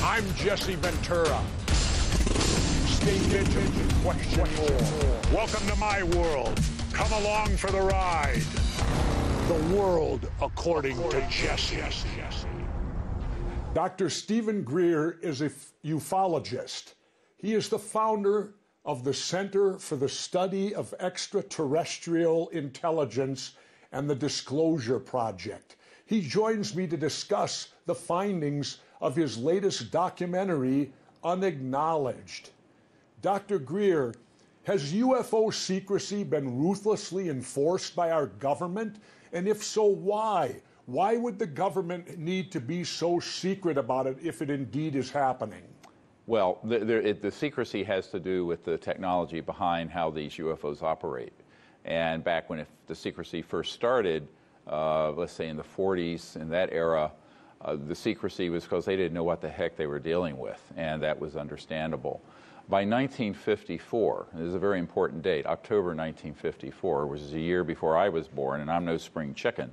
I'm Jesse Ventura. Stay vigilant, question more. Welcome to my world. Come along for the ride. The world according to Jesse. Dr. Stephen Greer is a ufologist. He is the founder of the Center for the Study of Extraterrestrial Intelligence and the Disclosure Project. He joins me to discuss the findings of his latest documentary, Unacknowledged. Dr. Greer, has UFO secrecy been ruthlessly enforced by our government? And if so, why? Why would the government need to be so secret about it if it indeed is happening? Well, the secrecy has to do with the technology behind how these UFOs operate. And back when the secrecy first started, let's say in the 40s, in that era, the secrecy was because they didn't know what the heck they were dealing with, and that was understandable. By 1954, this is a very important date, October 1954, which is a year before I was born, and I'm no spring chicken,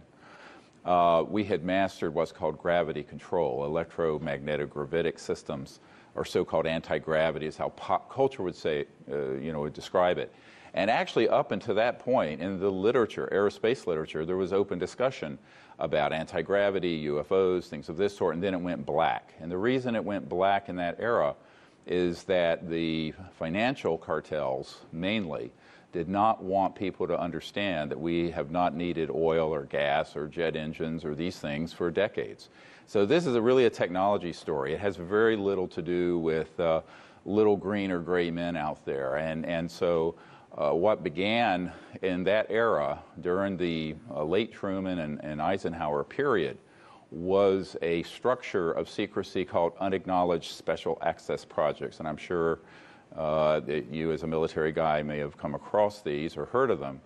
we had mastered what's called gravity control. Electromagnetic gravitic systems, or so-called anti-gravity, is how pop culture would say, would describe it. And actually, up until that point, in the literature, aerospace literature, there was open discussion about anti-gravity, UFOs, things of this sort, and then it went black. And the reason it went black in that era is that the financial cartels, mainly, did not want people to understand that we have not needed oil or gas or jet engines or these things for decades. So this is really a technology story. It has very little to do with little green or gray men out there. And so what began in that era during the late Truman and Eisenhower period was a structure of secrecy called unacknowledged special access projects. And I'm sure that you as a military guy may have come across these or heard of them.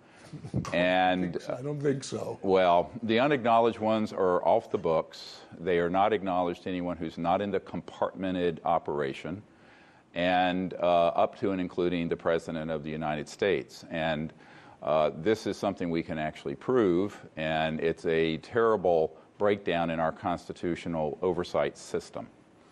And I don't think so. Well, the unacknowledged ones are off the books. They are not acknowledged to anyone who's not in the compartmented operation, and up to and including the President of the United States. And this is something we can actually prove, and it's a terrible breakdown in our constitutional oversight system.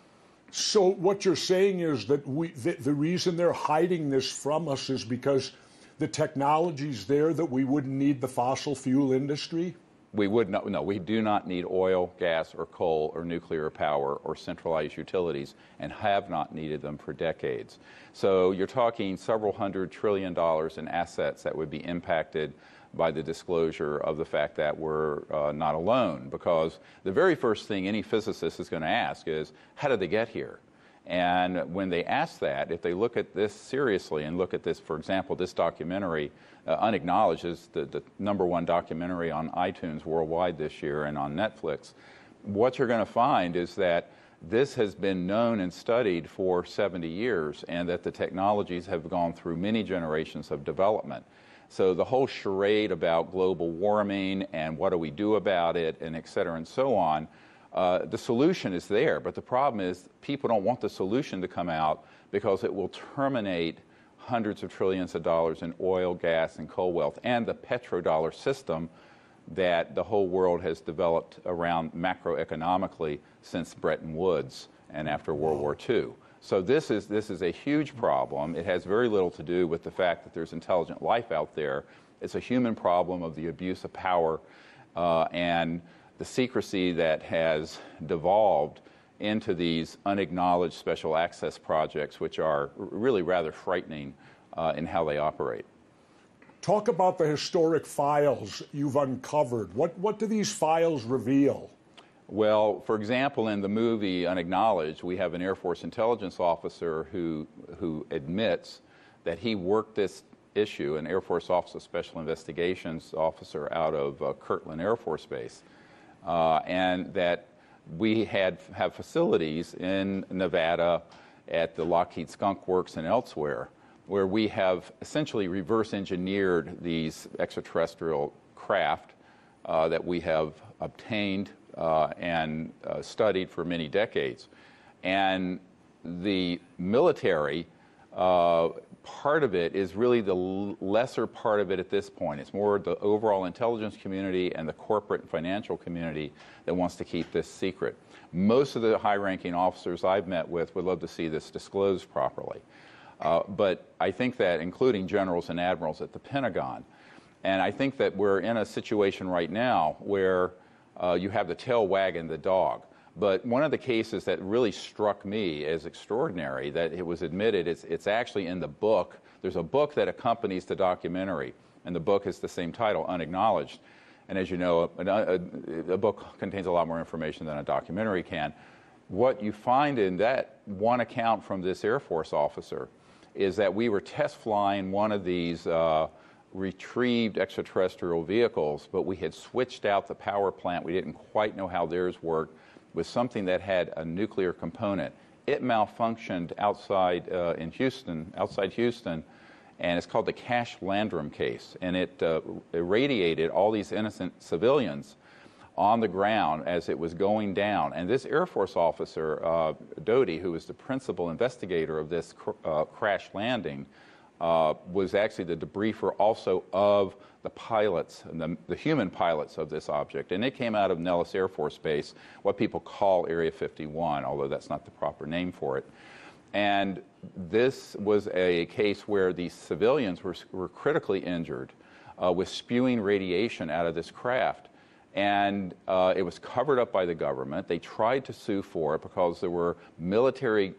So what you're saying is that the reason they're hiding this from us is because the technology's there that we wouldn't need the fossil fuel industry? We would not, no, we do not need oil, gas, or coal, or nuclear power, or centralized utilities, and have not needed them for decades. So you're talking several $100 trillion in assets that would be impacted by the disclosure of the fact that we're not alone. Because the very first thing any physicist is going to ask is, how did they get here? And when they ask that, if they look at this seriously and look at this, for example, this documentary, Unacknowledged, is the #1 documentary on iTunes worldwide this year and on Netflix, what you're going to find is that this has been known and studied for 70 years, and that the technologies have gone through many generations of development. So the whole charade about global warming and what do we do about it, and et cetera and so on, the solution is there, but the problem is people don't want the solution to come out because it will terminate hundreds of trillions of dollars in oil, gas, and coal wealth, and the petrodollar system that the whole world has developed around macroeconomically since Bretton Woods and after World War II. So this is a huge problem. It has very little to do with the fact that there's intelligent life out there. It's a human problem of the abuse of power and the secrecy that has devolved into these unacknowledged special access projects, which are really rather frightening in how they operate. Talk about the historic files you've uncovered. What do these files reveal? Well, for example, in the movie Unacknowledged, we have an Air Force intelligence officer who admits that he worked this issue, an Air Force Office of Special Investigations officer out of Kirtland Air Force Base, and that we have facilities in Nevada at the Lockheed Skunk Works and elsewhere where we have essentially reverse engineered these extraterrestrial craft that we have obtained and studied for many decades. And the military, part part of it is really the lesser part of it at this point. It's more the overall intelligence community and the corporate and financial community that wants to keep this secret. Most of the high-ranking officers I've met with would love to see this disclosed properly. But I think that, including generals and admirals at the Pentagon, and I think that we're in a situation right now where you have the tail wagging the dog. But one of the cases that really struck me as extraordinary, that it was admitted, it's actually in the book. There's a book that accompanies the documentary, and the book is the same title, Unacknowledged. And as you know, a book contains a lot more information than a documentary can. What you find in that one account from this Air Force officer is that we were test flying one of these retrieved extraterrestrial vehicles, but we had switched out the power plant. We didn't quite know how theirs worked, with something that had a nuclear component. It malfunctioned outside outside Houston, and it's called the Cash Landrum case. And it irradiated all these innocent civilians on the ground as it was going down. And this Air Force officer, Doty, who was the principal investigator of this crash landing, was actually the debriefer also of the pilots, and the human pilots of this object. And it came out of Nellis Air Force Base, what people call Area 51, although that's not the proper name for it. And this was a case where these civilians were critically injured with spewing radiation out of this craft. And it was covered up by the government. They tried to sue for it because there were military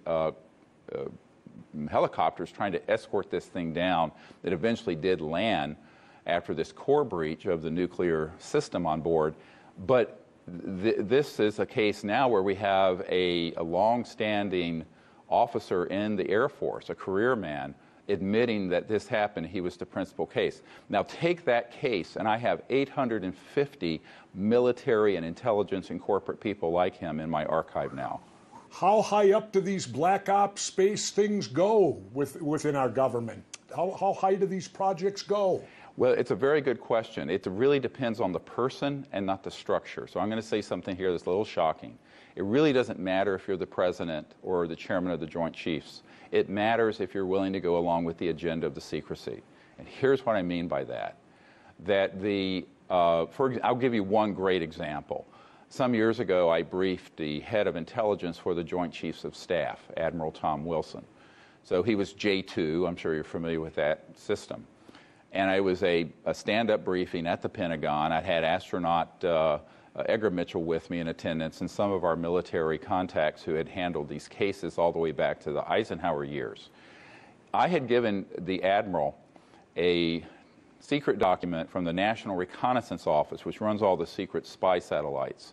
helicopters trying to escort this thing down that eventually did land after this core breach of the nuclear system on board. But this is a case now where we have a long-standing officer in the Air Force, a career man, admitting that this happened. He was the principal case. Now take that case, and I have 850 military and intelligence and corporate people like him in my archive now. How high up do these black ops space things go within our government? How high do these projects go? Well, it's a very good question. It really depends on the person and not the structure. So I'm going to say something here that's a little shocking. It really doesn't matter if you're the president or the chairman of the Joint Chiefs. It matters if you're willing to go along with the agenda of the secrecy. And here's what I mean by that. I'll give you one great example. Some years ago, I briefed the head of intelligence for the Joint Chiefs of Staff, Admiral Tom Wilson. So he was J2. I'm sure you're familiar with that system. And it was a stand-up briefing at the Pentagon. I had astronaut Edgar Mitchell with me in attendance, and some of our military contacts who had handled these cases all the way back to the Eisenhower years. I had given the Admiral a secret document from the National Reconnaissance Office, which runs all the secret spy satellites,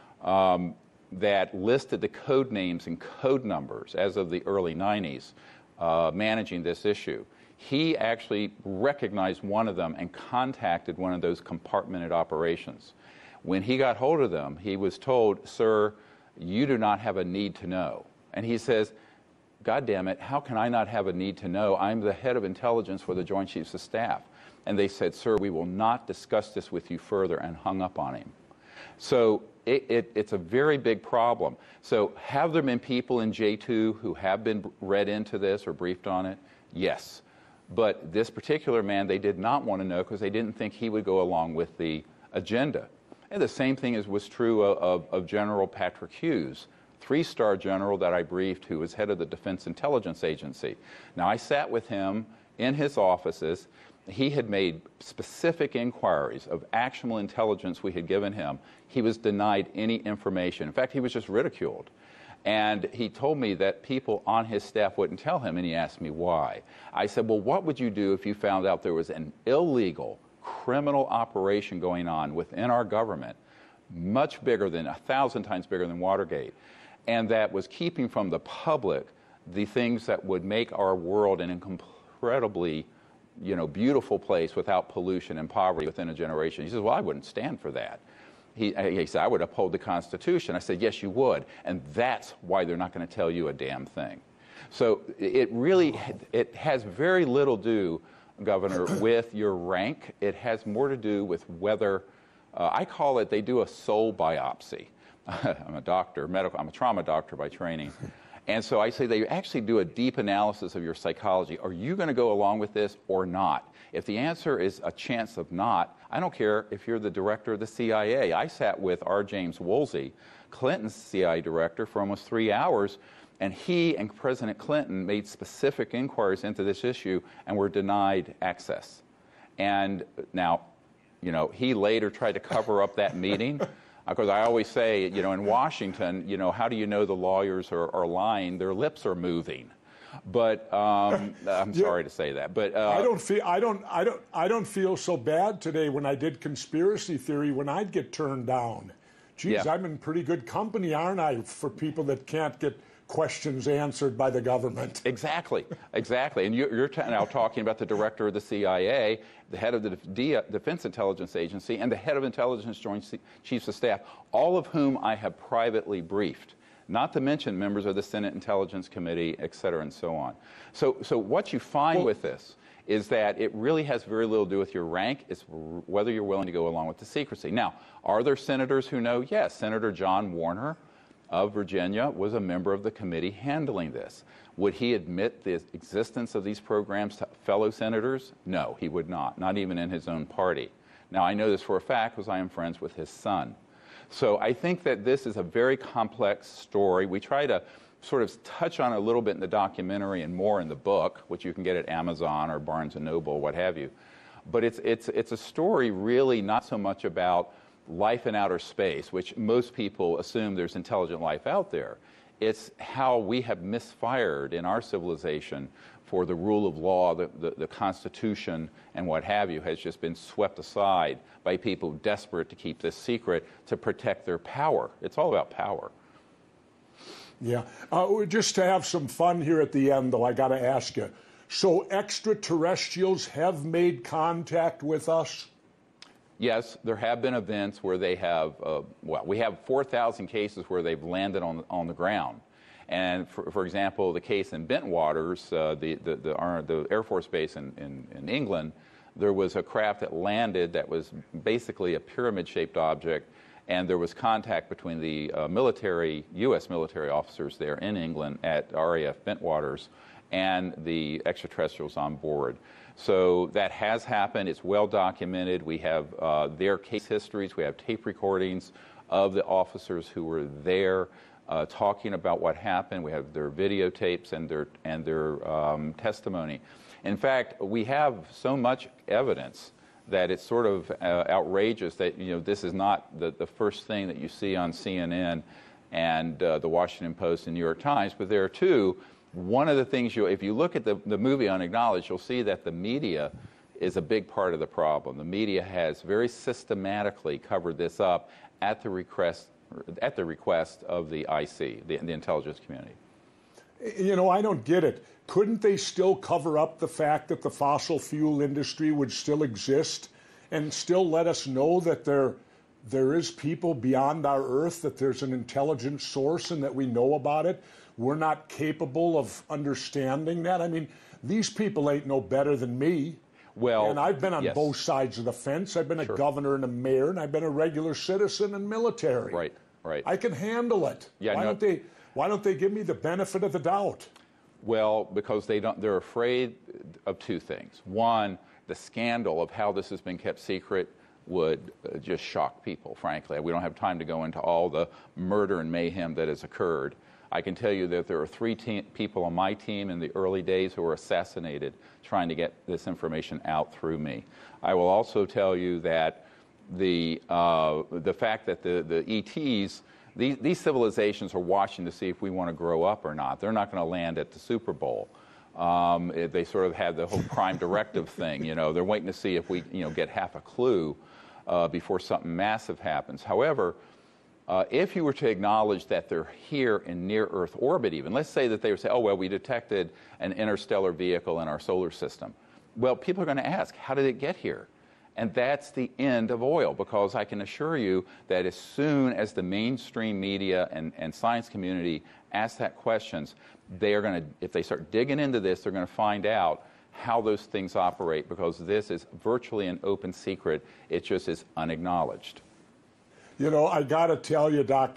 that listed the code names and code numbers as of the early 90s managing this issue. He actually recognized one of them and contacted one of those compartmented operations. When he got hold of them, he was told, "Sir, you do not have a need to know." And he says, "God damn it, how can I not have a need to know? I'm the head of intelligence for the Joint Chiefs of Staff." And they said, "Sir, we will not discuss this with you further," and hung up on him. So it's a very big problem. So have there been people in J2 who have been read into this or briefed on it? Yes. But this particular man, they did not want to know because they didn't think he would go along with the agenda. And the same thing was true of General Patrick Hughes, three-star general that I briefed, who was head of the Defense Intelligence Agency. Now, I sat with him in his offices. He had made specific inquiries of actionable intelligence we had given him. He was denied any information. In fact, he was just ridiculed. And he told me that people on his staff wouldn't tell him, and he asked me why. I said, well, what would you do if you found out there was an illegal criminal operation going on within our government, much bigger than 1,000 times bigger than Watergate, and that was keeping from the public the things that would make our world an incredibly, beautiful place without pollution and poverty within a generation? He says, well, I wouldn't stand for that. He said, I would uphold the Constitution. I said, yes, you would. And that's why they're not going to tell you a damn thing. So it has very little to do, Governor, with your rank. It has more to do with whether, I call it, they do a soul biopsy. I'm a doctor, I'm a trauma doctor by training. And so I say they actually do a deep analysis of your psychology. Are you going to go along with this or not? If the answer is a chance of not, I don't care if you're the director of the CIA. I sat with R. James Woolsey, Clinton's CIA director, for almost 3 hours, and he and President Clinton made specific inquiries into this issue and were denied access. And now, you know, he later tried to cover up that meeting. Because I always say, you know, in Washington, you know, how do you know the lawyers are lying? Their lips are moving. But I'm sorry to say that. But I don't feel so bad today when I did conspiracy theory when I'd get turned down. Geez, I'm in pretty good company, aren't I, for people that can't get questions answered by the government? Exactly, exactly. And you're now talking about the director of the CIA, the head of the Defense Intelligence Agency, and the head of Intelligence Joint Chiefs of Staff, all of whom I have privately briefed, not to mention members of the Senate Intelligence Committee, et cetera, and so on. So what you find with this is that it really has very little to do with your rank. It's whether you're willing to go along with the secrecy. Now, are there senators who know? Yes. Senator John Warner of Virginia was a member of the committee handling this. Would he admit the existence of these programs to fellow senators? No, he would not even in his own party. Now, I know this for a fact because I am friends with his son. So I think that this is a very complex story. We try to sort of touch on it a little bit in the documentary and more in the book, which you can get at Amazon or Barnes & Noble, what have you. But it's a story really not so much about life in outer space, which most people assume there's intelligent life out there. It's how we have misfired in our civilization for the rule of law, the Constitution, and what have you, has just been swept aside by people desperate to keep this secret to protect their power. It's all about power. Yeah. Just to have some fun here at the end, though, I got to ask you. So extraterrestrials have made contact with us? Yes, there have been events where they have, well, we have 4,000 cases where they've landed on the ground. And for example, the case in Bentwaters, the Air Force Base in England, there was a craft that landed that was basically a pyramid-shaped object, and there was contact between the U.S. military officers there in England at RAF Bentwaters and the extraterrestrials on board. So that has happened. It's well documented. We have their case histories. We have tape recordings of the officers who were there talking about what happened. We have their videotapes and their testimony. In fact, we have so much evidence that it's sort of outrageous that, you know, this is not the first thing that you see on CNN and the Washington Post and New York Times, but there are two. One of the things, if you look at the movie Unacknowledged, you'll see that the media is a big part of the problem. The media has very systematically covered this up at the request of the IC, the intelligence community. You know, I don't get it. Couldn't they still cover up the fact that the fossil fuel industry would still exist and still let us know that there is people beyond our Earth, that there's an intelligent source and that we know about it? We're not capable of understanding that. I mean, these people ain't no better than me. Well, and I've been on both sides of the fence. I've been a governor and a mayor, and I've been a regular citizen and military. Right, right. I can handle it. Yeah, why don't they give me the benefit of the doubt? Well, because they're afraid of two things. One, the scandal of how this has been kept secret would just shock people, frankly. We don't have time to go into all the murder and mayhem that has occurred. I can tell you that there are 3 people on my team in the early days who were assassinated trying to get this information out through me. I will also tell you that the fact that the ETs, these civilizations are watching to see if we want to grow up or not. They're not going to land at the Super Bowl. They sort of had the whole prime directive thing. You know, they're waiting to see if we, get half a clue before something massive happens. However, if you were to acknowledge that they're here in near-Earth orbit even, let's say that they would say, oh, well, we detected an interstellar vehicle in our solar system. Well, people are going to ask, how did it get here? And that's the end of oil, because I can assure you that as soon as the mainstream media and science community ask that questions, they are going to, if they start digging into this, they're going to find out how those things operate, because this is virtually an open secret. It just is unacknowledged. You know, I got to tell you, Doctor,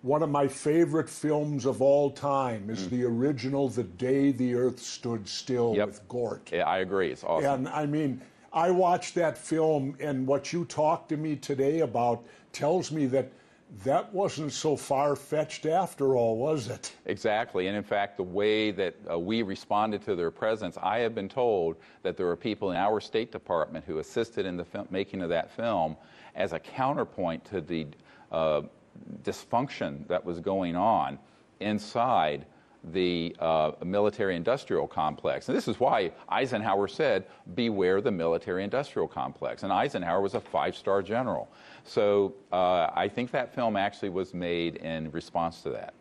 One of my favorite films of all time is the original The Day the Earth Stood Still with Gort. Yeah, I agree. It's awesome. And I mean, I watched that film, and what you talked to me today about tells me that that wasn't so far-fetched after all, was it? Exactly. And in fact, the way that we responded to their presence, I have been told that there are people in our State Department who assisted in the making of that film as a counterpoint to the dysfunction that was going on inside the military-industrial complex. And this is why Eisenhower said, beware the military-industrial complex. And Eisenhower was a 5-star general. So I think that film actually was made in response to that.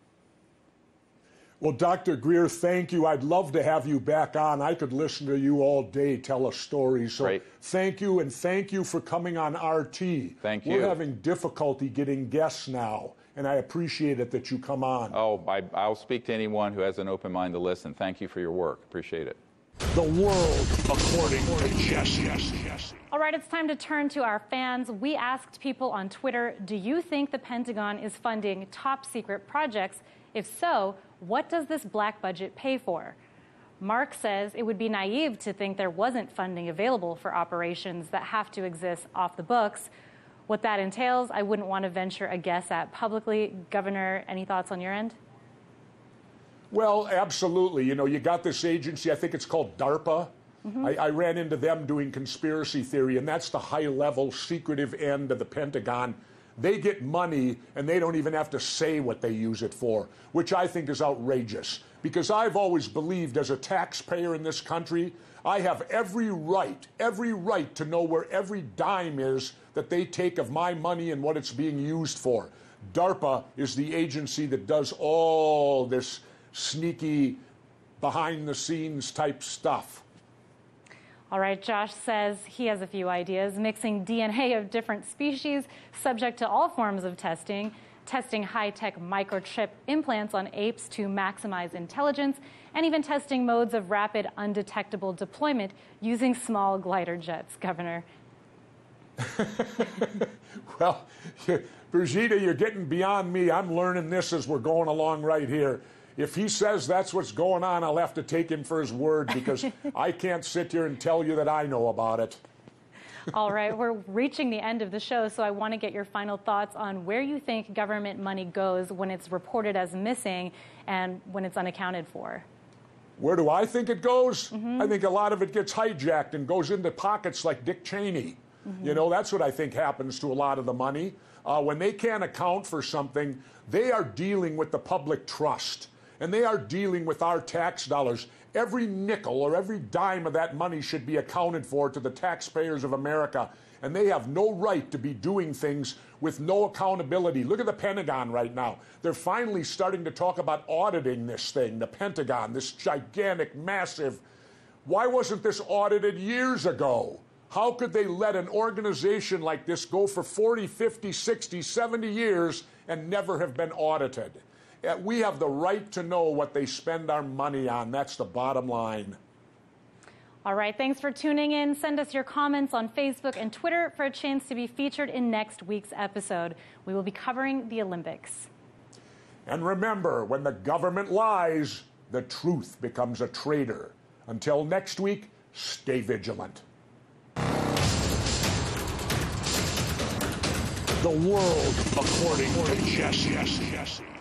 Well, Dr. Greer, thank you. I'd love to have you back on. I could listen to you all day tell a story. So Great. Thank you, and thank you for coming on RT. Thank you. We're having difficulty getting guests now, and I appreciate it that you come on. Oh, I'll speak to anyone who has an open mind to listen. Thank you for your work. Appreciate it. The world according to Jesse. All right, it's time to turn to our fans. We asked people on Twitter, do you think the Pentagon is funding top secret projects? If so, what does this black budget pay for? Mark says it would be naive to think there wasn't funding available for operations that have to exist off the books. What that entails, I wouldn't want to venture a guess at publicly. Governor, any thoughts on your end? Well, absolutely. You know, you got this agency, I think it's called DARPA. I ran into them doing conspiracy theory, and that's the high-level, secretive end of the Pentagon. They get money, and they don't even have to say what they use it for, which I think is outrageous. Because I've always believed, as a taxpayer in this country, I have every right to know where every dime is that they take of my money and what it's being used for. DARPA is the agency that does all this sneaky, behind-the-scenes type stuff. All right, Josh says he has a few ideas. Mixing DNA of different species, subject to all forms of testing, testing high-tech microchip implants on apes to maximize intelligence, and even testing modes of rapid, undetectable deployment using small glider jets, Governor. Well, Brigitte, you're getting beyond me. I'm learning this as we're going along right here. If he says that's what's going on, I'll have to take him for his word, because I can't sit here and tell you that I know about it. All right, we're reaching the end of the show, so I want to get your final thoughts on where you think government money goes when it's reported as missing and when it's unaccounted for. Where do I think it goes? I think a lot of it gets hijacked and goes into pockets like Dick Cheney. You know, that's what I think happens to a lot of the money. When they can't account for something, they are dealing with the public trust. And they are dealing with our tax dollars. Every nickel or every dime of that money should be accounted for to the taxpayers of America. And they have no right to be doing things with no accountability. Look at the Pentagon right now. They're finally starting to talk about auditing this thing, the Pentagon, this gigantic, massive. Why wasn't this audited years ago? How could they let an organization like this go for 40, 50, 60, 70 years and never have been audited? We have the right to know what they spend our money on. That's the bottom line. All right, thanks for tuning in. Send us your comments on Facebook and Twitter for a chance to be featured in next week's episode. We will be covering the Olympics. And remember, when the government lies, the truth becomes a traitor. Until next week, stay vigilant. The world according to Jesse.